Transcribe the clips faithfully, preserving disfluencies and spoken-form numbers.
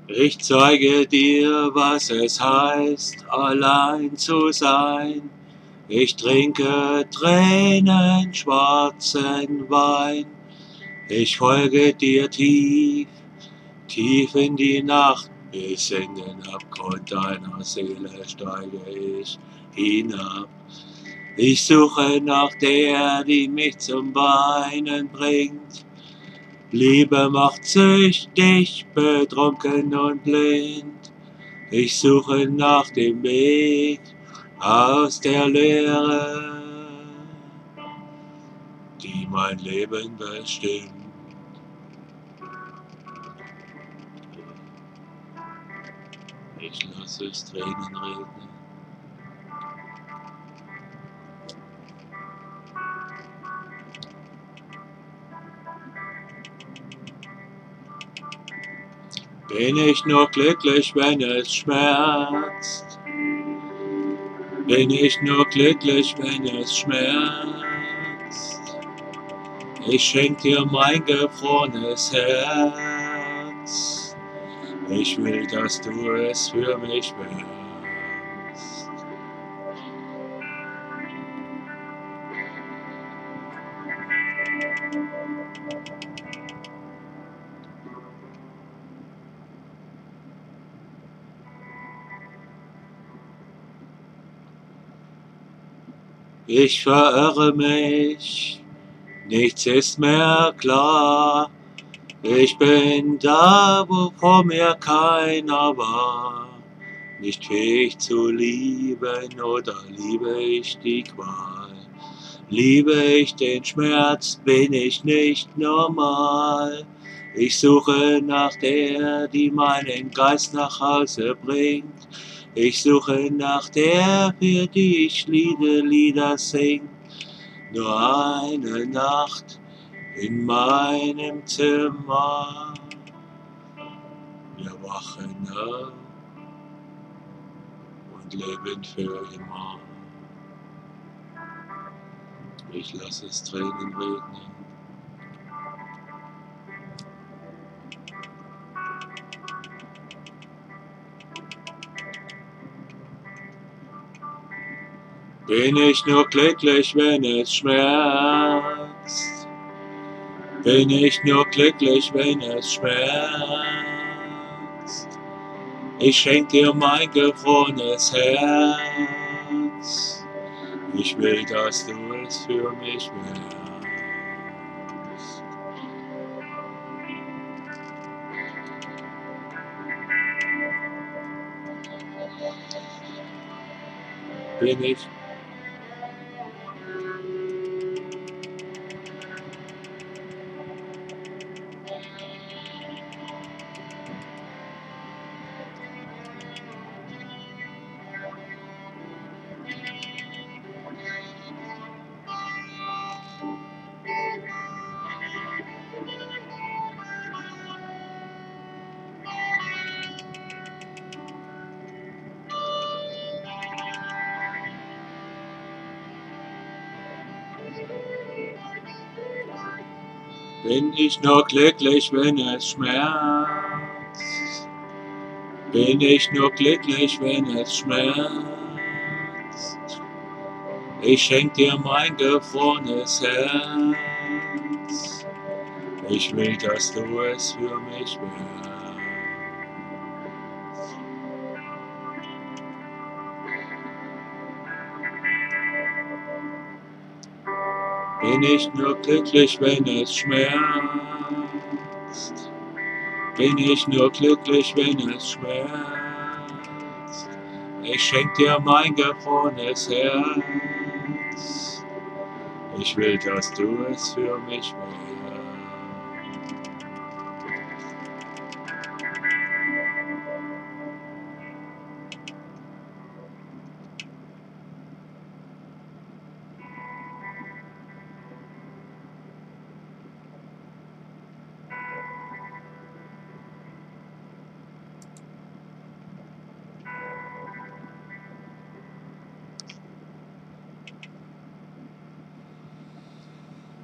Ich zeige dir, was es heißt, allein zu sein. Ich trinke Tränen, schwarzen Wein. Ich folge dir tief, tief in die Nacht. Bis in den Abgrund deiner Seele steige ich hinab. Ich suche nach der, die mich zum Weinen bringt. Liebe macht süchtig, betrunken und blind. Ich suche nach dem Weg aus der Leere, die mein Leben bestimmt. Ich lasse es Tränen regnen. Bin ich nur glücklich, wenn es schmerzt? Bin ich nur glücklich, wenn es schmerzt? Ich schenk dir mein gefrorenes Herz. Ich will, dass du es für mich wärst. Ich verirre mich, nichts ist mehr klar. Ich bin da, wo vor mir keiner war. Nicht fähig zu lieben, oder liebe ich die Qual? Liebe ich den Schmerz, bin ich nicht normal. Ich suche nach der, die meinen Geist nach Hause bringt. Ich suche nach der, für die ich Lieder, Lieder sing. Nur eine Nacht in meinem Zimmer. Wir wachen auf und leben für immer. Ich lasse es Tränen regnen. Bin ich nur glücklich, wenn es schmerzt? Bin ich nur glücklich, wenn es schmerzt? Ich schenk dir mein gefrorenes Herz. Ich will, dass du es für mich wärst. Bin ich Bin ich nur glücklich, wenn es schmerzt? Bin ich nur glücklich, wenn es schmerzt? Ich schenk dir mein gefrorenes Herz. Ich will, dass du es für mich wärst. Bin ich nur glücklich, wenn es schmerzt? Bin ich nur glücklich, wenn es schmerzt? Ich schenk dir mein gefrorenes Herz. Ich will, dass du es für mich wärst.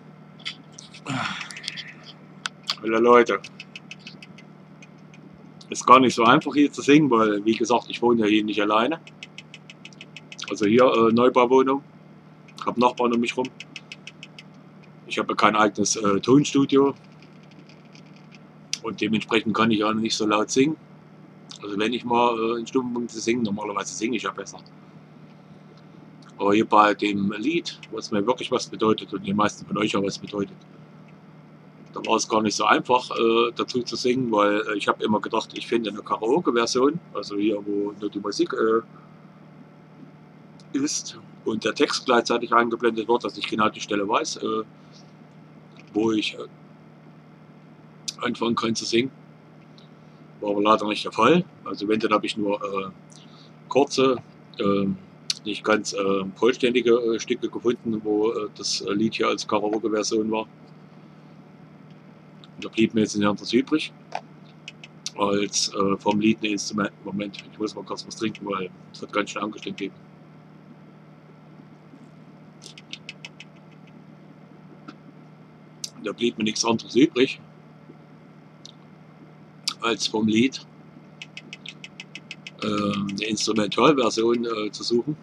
Hallo Leute, Ist gar nicht so einfach hier zu singen, weil, wie gesagt, ich wohne ja hier nicht alleine. Also hier äh, Neubauwohnung, habe Nachbarn um mich rum. Ich habe kein eigenes äh, Tonstudio und dementsprechend kann ich auch nicht so laut singen. Also wenn ich mal äh, in Stundenpunkte singe, normalerweise singe ich ja besser. Aber hier bei dem Lied, was mir wirklich was bedeutet und die meisten von euch auch was bedeutet, da war es gar nicht so einfach äh, dazu zu singen, weil äh, ich habe immer gedacht, ich finde eine Karaoke-Version, also hier, wo nur die Musik äh, ist und der Text gleichzeitig eingeblendet wird, dass ich genau die Stelle weiß, äh, wo ich äh, anfangen kann zu singen. War aber leider nicht der Fall. Also wenn, dann habe ich nur äh, kurze, äh, nicht ganz äh, vollständige äh, Stücke gefunden, wo äh, das Lied hier als Karaoke-Version war. Da blieb mir jetzt nicht anderes übrig, als äh, vom Lied ein Instrument. Moment, ich muss mal kurz was trinken, weil es hat ganz schön angestimmt gegeben. Da blieb mir nichts anderes übrig, als vom Lied äh, eine Instrumentalversion äh, zu suchen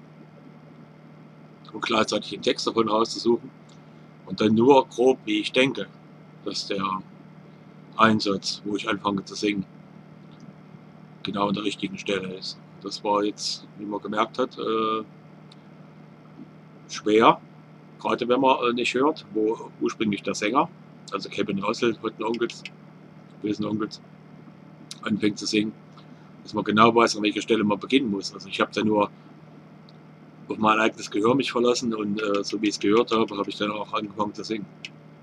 und gleichzeitig den Text davon rauszusuchen und dann nur grob, wie ich denke, dass der Einsatz, wo ich anfange zu singen, genau an der richtigen Stelle ist. Das war jetzt, wie man gemerkt hat, äh, schwer, gerade wenn man äh, nicht hört, wo ursprünglich der Sänger, also Kevin Russell, Hütten Onkels, bösen Onkels, anfängt zu singen, dass man genau weiß, an welcher Stelle man beginnen muss. Also ich habe da nur auf mein eigenes Gehör mich verlassen und äh, so wie ich es gehört habe, habe ich dann auch angefangen zu singen.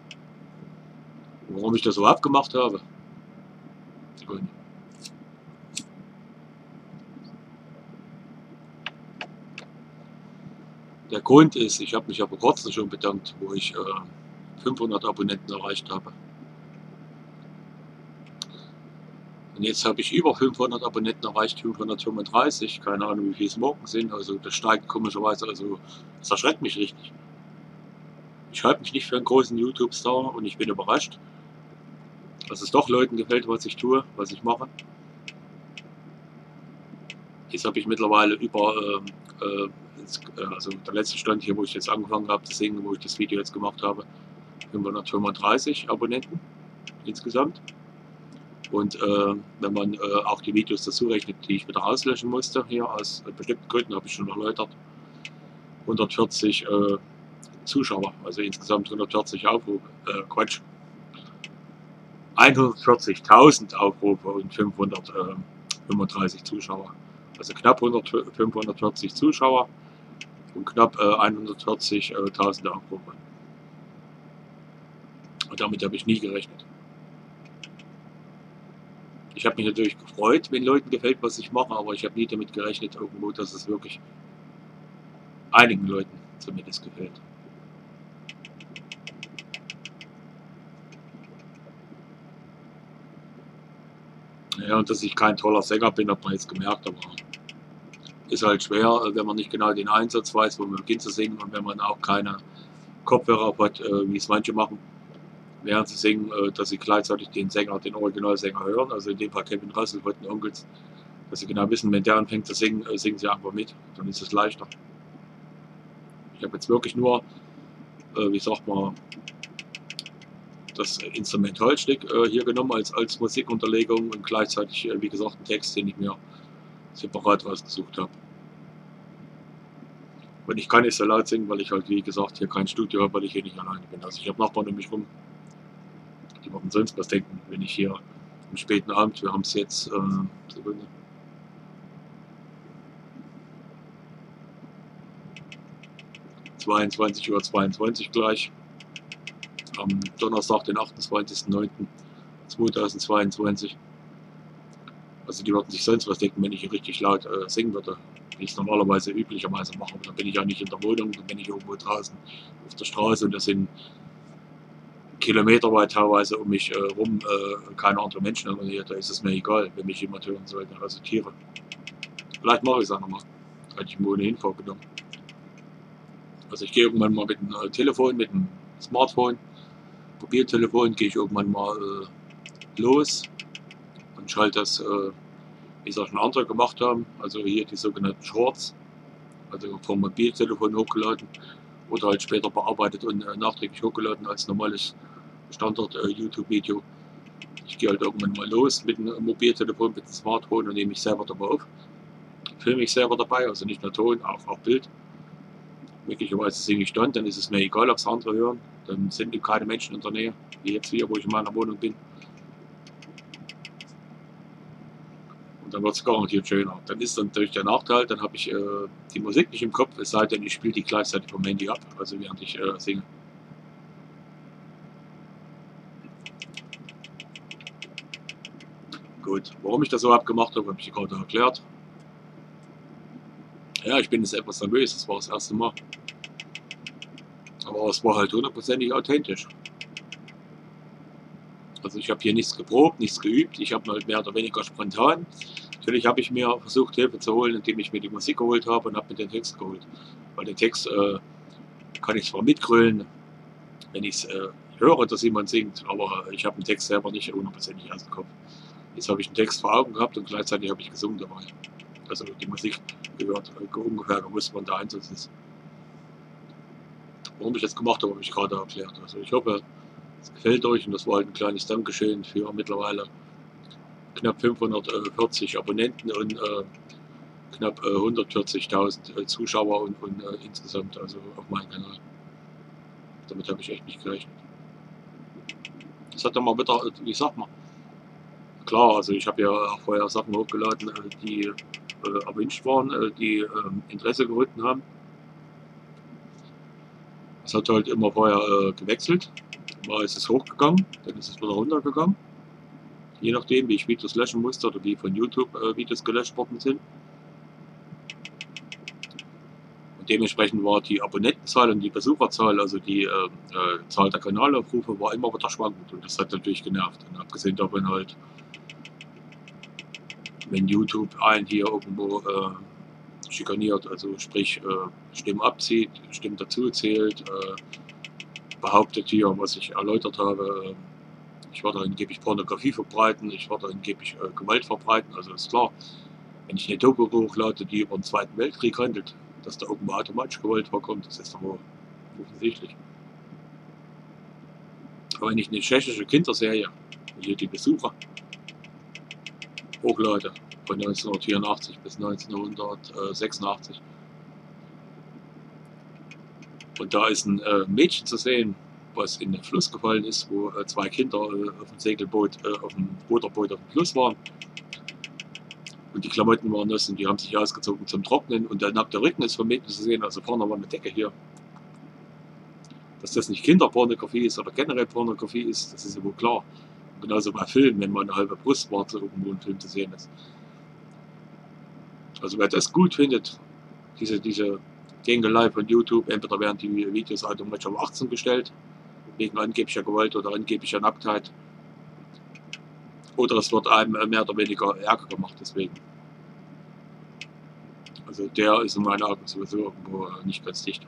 Warum ich das so abgemacht habe? Und der Grund ist, ich habe mich ja vor kurzem schon bedankt, wo ich äh, fünfhundert Abonnenten erreicht habe. Und jetzt habe ich über fünfhundert Abonnenten erreicht, fünfhundertfünfunddreißig, keine Ahnung wie viele es morgen sind, also das steigt komischerweise, also das erschreckt mich richtig. Ich halte mich nicht für einen großen YouTube-Star und ich bin überrascht, dass es doch Leuten gefällt, was ich tue, was ich mache. Jetzt habe ich mittlerweile über, äh, äh, also der letzte Stand hier, wo ich jetzt angefangen habe zu singen, wo ich das Video jetzt gemacht habe, fünfhundertfünfunddreißig Abonnenten insgesamt. Und äh, wenn man äh, auch die Videos dazu rechnet, die ich wieder auslöschen musste, hier aus bestimmten Gründen, habe ich schon erläutert, hundertvierzig äh, Zuschauer, also insgesamt hundertvierzig Aufrufe, äh, Quatsch, hundertvierzigtausend Aufrufe und fünfhundertfünfunddreißig Zuschauer. Also knapp fünfhundertvierzig Zuschauer und knapp äh, hundertvierzigtausend Aufrufe. Und damit habe ich nie gerechnet. Ich habe mich natürlich gefreut, wenn Leuten gefällt, was ich mache, aber ich habe nie damit gerechnet, irgendwo, dass es wirklich einigen Leuten zumindest gefällt. Ja, und dass ich kein toller Sänger bin, hat man jetzt gemerkt, aber ist halt schwer, wenn man nicht genau den Einsatz weiß, wo man beginnt zu singen und wenn man auch keine Kopfhörer hat, wie es manche machen, während sie singen, dass sie gleichzeitig den Sänger, den Originalsänger hören, also in dem Fall Kevin Russell, Hütten Onkels, dass sie genau wissen, wenn der anfängt zu singen, singen sie einfach mit, dann ist es leichter. Ich habe jetzt wirklich nur, wie sagt man, das Instrumentalstück hier genommen als, als Musikunterlegung und gleichzeitig, wie gesagt, einen Text, den ich mir separat rausgesucht habe. Und ich kann nicht so laut singen, weil ich halt, wie gesagt, hier kein Studio habe, weil ich hier nicht alleine bin. Also ich habe Nachbarn um mich rum, die würden sonst was denken, wenn ich hier am späten Abend, wir haben es jetzt, äh, Sekunde, zweiundzwanzig Uhr zweiundzwanzig gleich, am Donnerstag, den achtundzwanzigsten neunten zweitausendzweiundzwanzig. Also die würden sich sonst was denken, wenn ich hier richtig laut äh, singen würde, wie ich es normalerweise üblicherweise mache. Aber da bin ich ja nicht in der Wohnung, da bin ich irgendwo draußen auf der Straße und das sind kilometerweit teilweise um mich äh, rum äh, keine anderen Menschen. Aber hier, da ist es mir egal, wenn mich jemand hören sollte, also Tiere. Vielleicht mache ich es auch nochmal, hätte ich mir ohnehin vorgenommen. Also ich gehe irgendwann mal mit dem äh, Telefon, mit dem Smartphone, Mobiltelefon, gehe ich irgendwann mal äh, los und ich halt das, äh, wie es auch schon andere gemacht haben, also hier die sogenannten Shorts, also vom Mobiltelefon hochgeladen oder halt später bearbeitet und äh, nachträglich hochgeladen als normales Standard-YouTube-Video. Ich gehe halt irgendwann mal los mit dem Mobiltelefon, mit dem Smartphone und nehme mich selber dabei auf. Filme mich selber dabei, also nicht nur Ton, auch, auch Bild. Möglicherweise singe ich dann, dann ist es mir egal, ob es andere hören. Dann sind eben keine Menschen in der Nähe, wie jetzt hier, wo ich in meiner Wohnung bin. Und dann wird es garantiert schöner. Dann ist dann natürlich der Nachteil, dann habe ich äh, die Musik nicht im Kopf, es sei denn, ich spiele die gleichzeitig vom Handy ab, also während ich äh, singe. Gut, warum ich das so abgemacht habe, habe ich gerade erklärt. Ja, ich bin jetzt etwas nervös, das war das erste Mal. Aber es war halt hundertprozentig authentisch. Also ich habe hier nichts geprobt, nichts geübt, ich habe halt mehr oder weniger spontan. Natürlich habe ich mir versucht, Hilfe zu holen, indem ich mir die Musik geholt habe und habe mir den Text geholt. Weil den Text äh, kann ich zwar mitgrölen, wenn ich es äh, höre, dass jemand singt, aber ich habe den Text selber nicht hundertprozentig aus dem Kopf. Jetzt habe ich den Text vor Augen gehabt und gleichzeitig habe ich gesungen dabei. Also die Musik gehört äh, ungefähr gewusst, wann der Einsatz ist. Warum ich das gemacht habe, habe ich gerade erklärt. Also ich hoffe, es gefällt euch und das war halt ein kleines Dankeschön für mittlerweile knapp fünfhundertvierzig Abonnenten und äh, knapp äh, hundertvierzigtausend äh, Zuschauer und, und äh, insgesamt also auf meinem Kanal. Damit habe ich echt nicht gerechnet. Das hat dann mal wieder, wie sagt man, klar, also ich habe ja auch vorher Sachen hochgeladen, äh, die äh, erwünscht waren, äh, die äh, Interesse gefunden haben. Es hat halt immer vorher äh, gewechselt. Mal ist es hochgegangen, dann ist es wieder runtergegangen. Je nachdem, wie ich Videos löschen musste oder wie von YouTube äh, Videos gelöscht worden sind. Und dementsprechend war die Abonnentenzahl und die Besucherzahl, also die äh, äh, Zahl der Kanalaufrufe, war immer wieder schwankend. Und das hat natürlich genervt. Und abgesehen davon halt, wenn YouTube einen hier irgendwo äh, schikaniert, also sprich äh, Stimmen abzieht, Stimmen dazu zählt, äh, behauptet hier, was ich erläutert habe, ich werde angeblich Pornografie verbreiten, ich werde angeblich äh, Gewalt verbreiten, also ist klar, wenn ich eine Doku hochlade, die über den Zweiten Weltkrieg handelt, dass da irgendwo automatisch Gewalt vorkommt, das ist doch offensichtlich. Aber wenn ich eine tschechische Kinderserie, hier die Besucher, hochlade, von neunzehnhundertvierundachtzig bis neunzehnhundertsechsundachtzig, und da ist ein äh, Mädchen zu sehen, was in den Fluss gefallen ist, wo äh, zwei Kinder äh, auf dem Segelboot, äh, auf dem Ruderboot auf dem Fluss waren. Und die Klamotten waren nass und die haben sich ausgezogen zum Trocknen und der nackte Rücken ist vom Mädchen zu sehen, also vorne war eine Decke hier. Dass das nicht Kinderpornografie ist oder generell Pornografie ist, das ist ja wohl klar. Und genauso bei Filmen, wenn man eine halbe Brustwarze irgendwo im Film zu sehen ist. Also wer das gut findet, diese, diese Gängelei von YouTube, entweder werden die Videos automatisch auf achtzehn gestellt, wegen angeblicher Gewalt oder angeblicher Nacktheit, oder es wird einem mehr oder weniger Ärger gemacht deswegen. Also der ist in meinen Augen sowieso irgendwo nicht ganz dicht.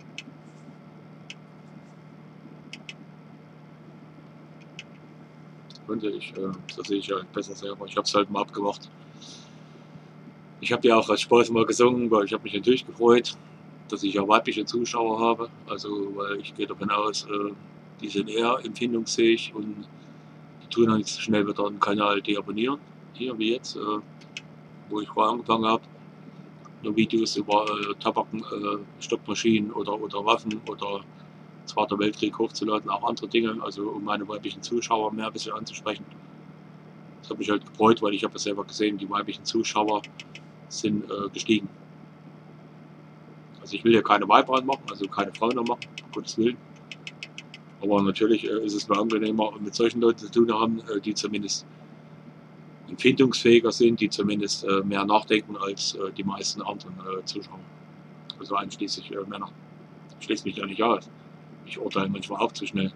Und ich, äh, das sehe ich halt besser selber. Ich habe es halt mal abgemacht. Ich habe ja auch als Spaß mal gesungen, weil ich habe mich natürlich gefreut, dass ich ja weibliche Zuschauer habe. Also weil ich gehe davon aus, äh, die sind eher empfindungsfähig und die tun dann nicht so schnell wieder einen Kanal deabonnieren. Hier wie jetzt, äh, wo ich vorher angefangen habe. Nur Videos über äh, Tabaken, äh, Stoppmaschinen oder, oder Waffen oder Zweiter Weltkrieg hochzuladen, auch andere Dinge, also um meine weiblichen Zuschauer mehr ein bisschen anzusprechen. Das hat mich halt gefreut, weil ich habe es selber gesehen, die weiblichen Zuschauer sind äh, gestiegen. Also ich will hier keine Weiber anmachen, also keine Frauen anmachen, um Gottes Willen. Aber natürlich äh, ist es mir angenehmer, mit solchen Leuten zu tun haben, äh, die zumindest empfindungsfähiger sind, die zumindest äh, mehr nachdenken als äh, die meisten anderen äh, Zuschauer. Also einschließlich äh, Männer. Ich schließe mich da nicht aus. Ich urteile manchmal auch zu schnell.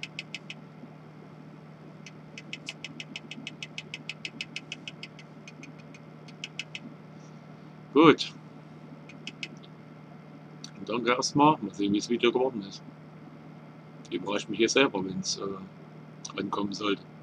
Gut. Und danke erstmal. Mal sehen, wie das Video geworden ist. Überrascht mich hier selber, wenn es äh, ankommen sollte.